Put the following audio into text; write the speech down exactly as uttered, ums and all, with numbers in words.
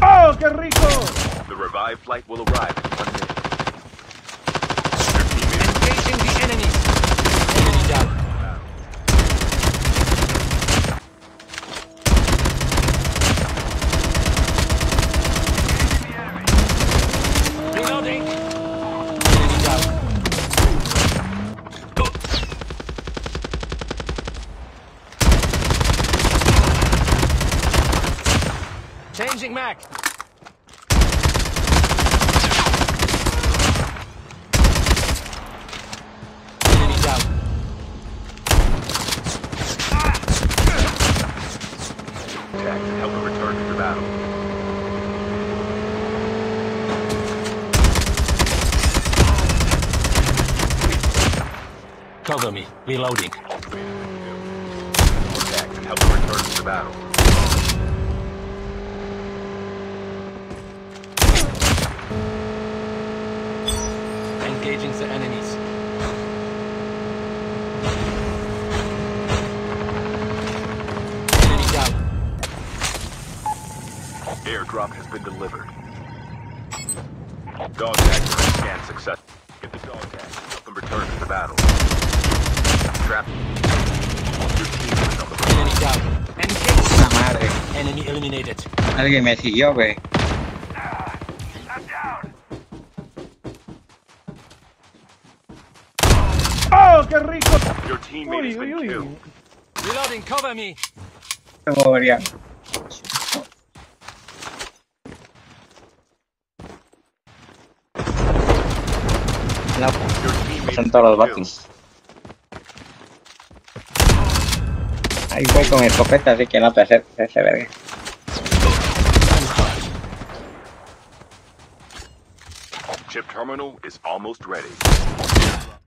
¡Oh, qué rico! The revived flight will arrive in one minute. Engaging the enemies. Enemy down. Reloading. Enemy down. Changing mag. Enemy down. Attack and help them return to the battle. Cover me. Reloading. Attack and help them return to the battle. Engaging the enemies. Enemy down. Airdrop has been delivered. Dog tag scan success. Get the dog tag and help them return to the battle. Trap. Your team is on the Enemy down. Engage. La madre. Enemy eliminated. Alguien me siguió, güey. ¡Oh, qué rico! Your teammate has Uy, been uy, uy. killed. Reloading. Cover me. Me movería. No, Your teammate son has todos los been batis. Ahí voy con escopeta, así que no te acerques a ese verga. Chip terminal is almost ready.